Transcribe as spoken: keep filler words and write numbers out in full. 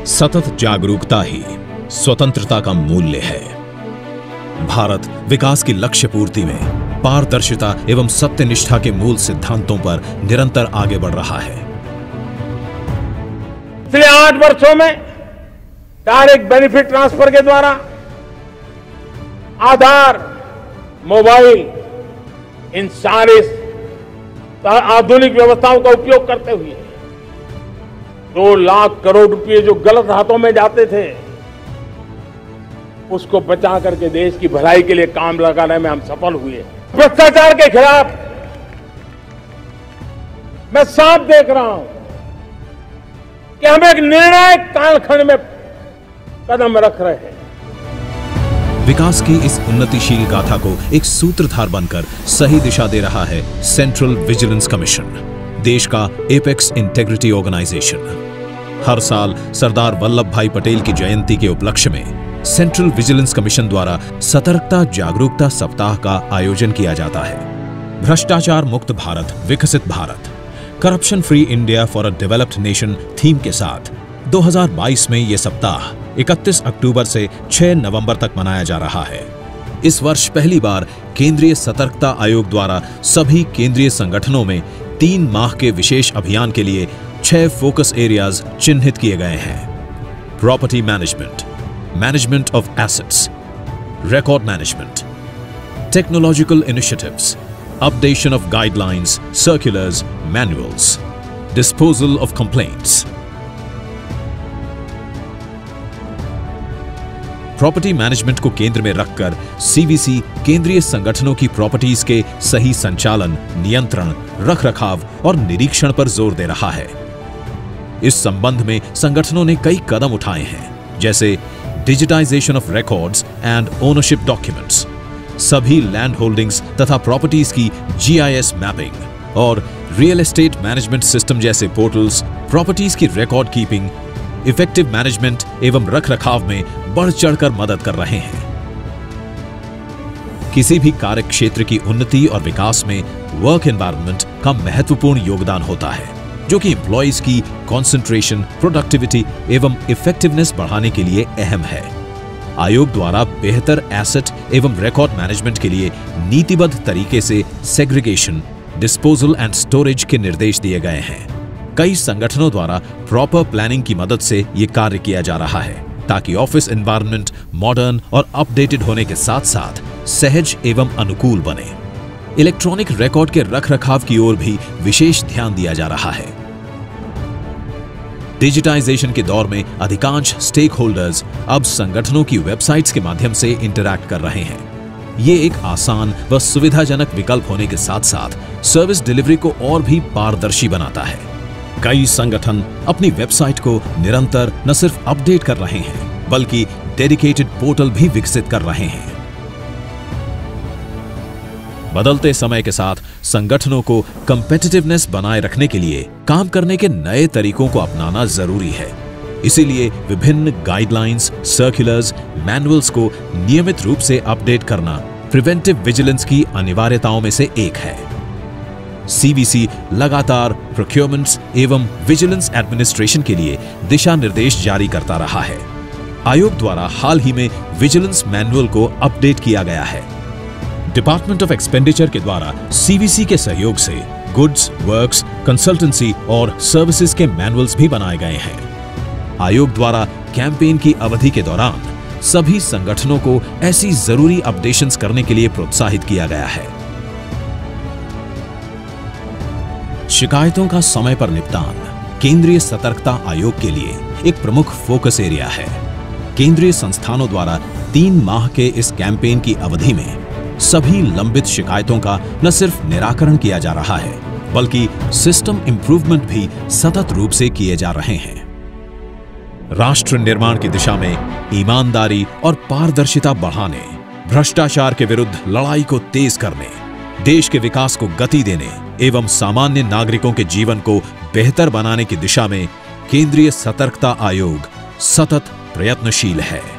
सतत जागरूकता ही स्वतंत्रता का मूल्य है। भारत विकास की लक्ष्य पूर्ति में पारदर्शिता एवं सत्यनिष्ठा के मूल सिद्धांतों पर निरंतर आगे बढ़ रहा है। पिछले आठ वर्षों में डायरेक्ट बेनिफिट ट्रांसफर के द्वारा आधार, मोबाइल, इन सारे आधुनिक व्यवस्थाओं का उपयोग करते हुए दो लाख करोड़ रुपए जो गलत हाथों में जाते थे उसको बचा करके देश की भलाई के लिए काम लगाने में हम सफल हुए। भ्रष्टाचार के खिलाफ मैं साफ देख रहा हूं कि हम एक निर्णायक कालखंड में कदम रख रहे हैं। विकास की इस उन्नतिशील गाथा को एक सूत्रधार बनकर सही दिशा दे रहा है सेंट्रल विजिलेंस कमीशन, देश का एपेक्स इंटेग्रिटी ऑर्गेनाइजेशन। हर साल सरदार वल्लभ भाई पटेल की जयंती के उपलक्ष्य में सेंट्रल विजिलेंस कमीशन द्वारा सतर्कता जागरूकता सप्ताह का आयोजन किया जाता है। भ्रष्टाचार मुक्त भारत, विकसित Bharat, corruption free India for a developed nation theme के साथ दो हज़ार बाईस में यह सप्ताह इकतीस अक्टूबर से छह नवंबर तक मनाया जा रहा है। इस वर्ष पहली बार केंद्रीय सतर्कता आयोग द्वारा सभी केंद्रीय संगठनों में तीन माह के विशेष अभियान के लिए छह फोकस एरियाज चिन्हित किए गए हैं। Property management, management of assets, record management, technological initiatives, updation of guidelines, circulars, manuals, disposal of complaints. Property management को केंद्र में रखकर सीवीसी केंद्रीय संगठनों की प्रॉपर्टीज के सही संचालन, नियंत्रण, रखरखाव और निरीक्षण पर जोर दे रहा है। इस संबंध में संगठनों ने कई कदम उठाए हैं, जैसे digitisation of records and ownership documents, सभी लैंड होल्डिंग्स तथा प्रॉपर्टीज की जीआईएस मैपिंग और रियल एस्टेट मैनेजमेंट सिस्टम जैसे पोर्टल्स प्रॉपर्टीज की रिकॉर्ड कीपिंग, इफेक्टिव मैनेजमेंट एवं रखरखाव में बढ़ चढ़कर मदद कर रहे हैं। किसी भी कार्य क्षेत्र की उन्नति और विकास में वर्क एनवायरनमेंट का महत्वपूर्ण योगदान होता है, जो कि एम्प्लॉइज की कंसंट्रेशन, प्रोडक्टिविटी एवं इफेक्टिवनेस बढ़ाने के लिए अहम है। आयोग द्वारा बेहतर एसेट एवं रिकॉर्ड मैनेजमेंट के लिए नीतिबद्ध तरीके से सेग्रीगेशन, डिस्पोजल एंड स्टोरेज के निर्देश दिए गए हैं। कई संगठनों द्वारा प्रॉपर प्लानिंग की मदद से यह कार्य किया जा रहा है, ताकि ऑफिस एनवायरनमेंट मॉडर्न और अपडेटेड होने के साथ साथ सहज एवं अनुकूल बने। इलेक्ट्रॉनिक रिकॉर्ड के रखरखाव की ओर भी विशेष ध्यान दिया जा रहा है। डिजिटाइजेशन के दौर में अधिकांश स्टेक होल्डर्स अब संगठनों की वेबसाइट्स के माध्यम से इंटरैक्ट कर रहे हैं। ये एक आसान व सुविधाजनक विकल्प होने के साथ साथ सर्विस डिलीवरी को और भी पारदर्शी बनाता है। कई संगठन अपनी वेबसाइट को निरंतर न सिर्फ अपडेट कर रहे हैं, बल्कि डेडिकेटेड पोर्टल भी विकसित कर रहे हैं। बदलते समय के साथ संगठनों को कॉम्पिटिटिवनेस बनाए रखने के लिए काम करने के नए तरीकों को अपनाना जरूरी है। इसीलिए विभिन्न गाइडलाइंस, सर्कुलर्स, मैनुअल्स को नियमित रूप से अपडेट करना प्रिवेंटिव विजिलेंस की अनिवार्यताओं में से एक है। सीवीसी लगातार प्रोक्योरमेंट्स एवं विजिलेंस एडमिनिस्ट्रेशन के लिए दिशा निर्देश जारी करता रहा है। आयोग द्वारा हाल ही में विजिलेंस मैनुअल को अपडेट किया गया है। डिपार्टमेंट ऑफ एक्सपेंडिचर के द्वारा सीवीसी के सहयोग से गुड्स, वर्क्स, कंसल्टेंसी और सर्विसेज के मैनुअल्स भी बनाए गए हैं। आयोग द्वारा कैंपेन की अवधि के दौरान सभी संगठनों को ऐसी जरूरी अपडेशंस करने के लिए प्रोत्साहित किया गया है। शिकायतों का समय पर निपटान केंद्रीय सतर्कता आयोग के लिए एक प्रमुख फोकस एरिया है। केंद्रीय संस्थानों द्वारा तीन माह के इस कैंपेन की अवधि में सभी लंबित शिकायतों का न सिर्फ निराकरण किया जा रहा है, बल्कि सिस्टम इंप्रूवमेंट भी सतत रूप से किए जा रहे हैं। राष्ट्र निर्माण की दिशा में ईमानदारी और पारदर्शिता बढ़ाने, भ्रष्टाचार के विरुद्ध लड़ाई को तेज करने, देश के विकास को गति देने एवं सामान्य नागरिकों के जीवन को बेहतर बनाने की दिशा में केंद्रीय सतर्कता आयोग सतत प्रयत्नशील है।